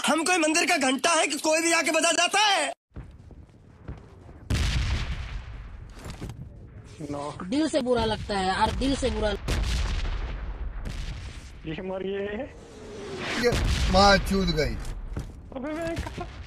हम कोई मंदिर का घंटा है कि कोई भी आके बजा जाता है। दिल से बुरा लगता है यार, दिल से बुरा। ये मर ये माँ चूत गई। अबे मैं